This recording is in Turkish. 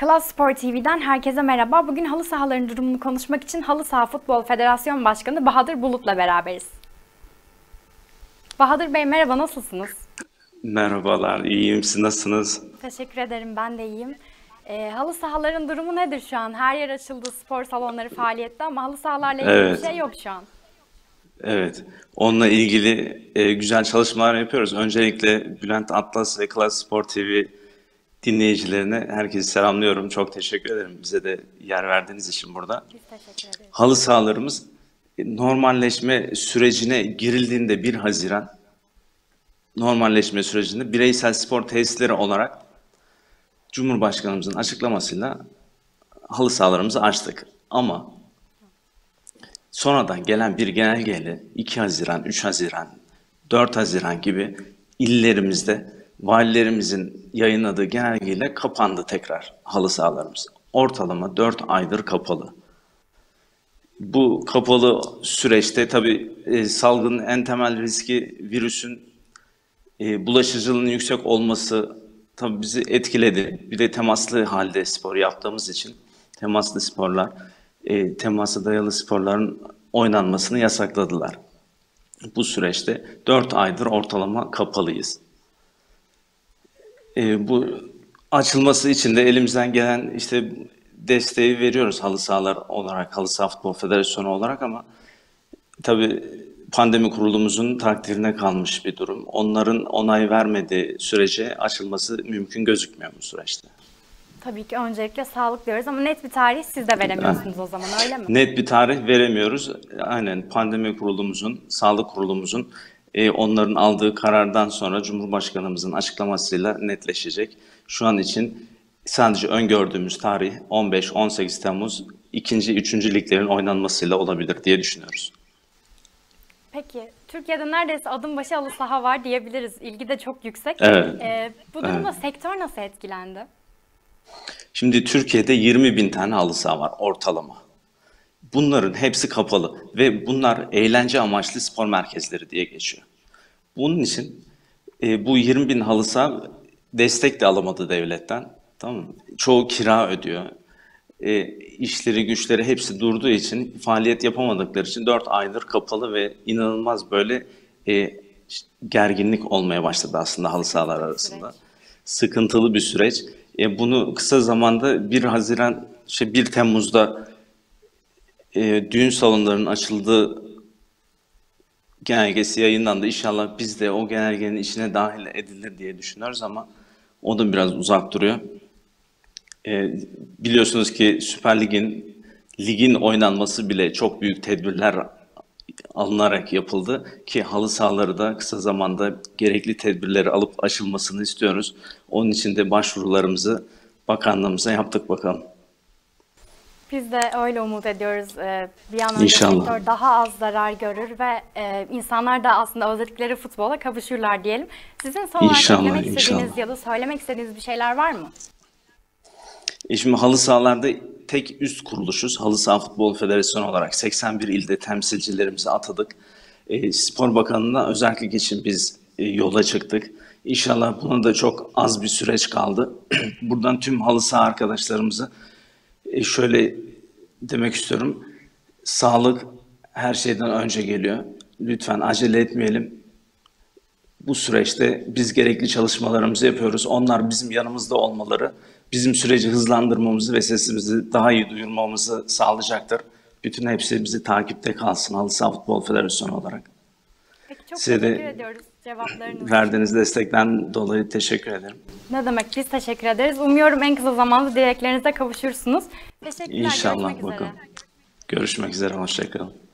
Klas Spor TV'den herkese merhaba. Bugün halı sahaların durumunu konuşmak için Halı Saha Futbol Federasyon Başkanı Bahadır Bulut'la beraberiz. Bahadır Bey merhaba, nasılsınız? Merhabalar, iyiyim. Siz nasılsınız? Teşekkür ederim, ben de iyiyim. Halı sahaların durumu nedir şu an? Her yer açıldı, spor salonları faaliyette ama halı sahalarla ilgili bir Evet, şey yok şu an. evet. Onunla ilgili güzel çalışmalar yapıyoruz. Öncelikle Bülent Atlas ve Klas Spor TV dinleyicilerine herkesi selamlıyorum. Çok teşekkür ederim bize de yer verdiğiniz için burada. Biz teşekkür ederiz. Halı sahalarımız normalleşme sürecine girildiğinde 1 Haziran normalleşme sürecinde bireysel spor tesisleri olarak Cumhurbaşkanımızın açıklamasıyla halı sahalarımızı açtık. Ama sonradan gelen bir genelgeyle 2 Haziran, 3 Haziran, 4 Haziran gibi illerimizde valilerimizin yayınladığı genelgeyle kapandı tekrar halı sahalarımız. Ortalama 4 aydır kapalı. Bu kapalı süreçte tabii salgının en temel riski virüsün bulaşıcılığının yüksek olması tabii bizi etkiledi. Bir de temaslı halde spor yaptığımız için temaslı sporlar, temasa dayalı sporların oynanmasını yasakladılar. Bu süreçte 4 aydır ortalama kapalıyız. Bu açılması için de elimizden gelen işte desteği veriyoruz halı sahalar olarak, Halı Saha Futbol Federasyonu olarak ama tabii pandemi kurulumuzun takdirine kalmış bir durum. Onların onay vermediği sürece açılması mümkün gözükmüyor bu süreçte. Tabii ki öncelikle sağlık diyoruz ama net bir tarih siz de veremiyorsunuz o zaman, öyle mi? Net bir tarih veremiyoruz. Aynen pandemi kurulumuzun, sağlık kurulumuzun onların aldığı karardan sonra Cumhurbaşkanımızın açıklamasıyla netleşecek. Şu an için sadece öngördüğümüz tarih 15-18 Temmuz 2. 3. liglerin oynanmasıyla olabilir diye düşünüyoruz. Peki, Türkiye'de neredeyse adım başı halı saha var diyebiliriz. İlgi de çok yüksek. Evet, Bu evet. durumda sektör nasıl etkilendi? Şimdi Türkiye'de 20 bin tane halı saha var ortalama. Bunların hepsi kapalı ve bunlar eğlence amaçlı spor merkezleri diye geçiyor. Bunun için bu 20 bin halı saha destek de alamadı devletten. Tamam mı? Çoğu kira ödüyor. İşleri güçleri hepsi durduğu için faaliyet yapamadıkları için 4 aydır kapalı ve inanılmaz böyle gerginlik olmaya başladı aslında halı sahalar Sıkıntılı bir süreç. arasında. Sıkıntılı bir süreç. Bunu kısa zamanda 1 Haziran, 1 Temmuz'da düğün salonlarının açıldığı genelgesi yayınlandı. İnşallah biz de o genelgenin içine dahil edilir diye düşünüyoruz ama o da biraz uzak duruyor. Biliyorsunuz ki Süper ligin oynanması bile çok büyük tedbirler alınarak yapıldı ki halı sahaları da kısa zamanda gerekli tedbirleri alıp açılmasını istiyoruz. Onun için de başvurularımızı bakanlığımıza yaptık bakalım. Biz de öyle umut ediyoruz. Bir an önce İnşallah. sektör daha az zarar görür ve insanlar da aslında özledikleri futbola kavuşurlar diyelim. Sizin son olarak İnşallah, eklemek istediğiniz inşallah. ya da söylemek istediğiniz bir şeyler var mı? Şimdi halı sahalarda tek üst kuruluşuz. Halı Saha Futbol Federasyonu olarak 81 ilde temsilcilerimizi atadık. Spor Bakanlığı'na özellik için biz yola çıktık. İnşallah buna da çok az bir süreç kaldı. Buradan tüm halı saha arkadaşlarımızı şöyle demek istiyorum. Sağlık her şeyden önce geliyor. Lütfen acele etmeyelim. Bu süreçte biz gerekli çalışmalarımızı yapıyoruz. Onlar bizim yanımızda olmaları, bizim süreci hızlandırmamızı ve sesimizi daha iyi duyurmamızı sağlayacaktır. Bütün hepsi bizi takipte kalsın Halı Saha Futbol Federasyonu olarak. Peki, çok Size teşekkür de ediyoruz cevaplarınız için. verdiğiniz destekten dolayı teşekkür ederim. Ne demek, biz teşekkür ederiz. Umuyorum en kısa zamanda dileklerinize kavuşursunuz. Teşekkürler, görüşmek İnşallah üzere. bakalım. Görüşmek üzere, hoşça kalın.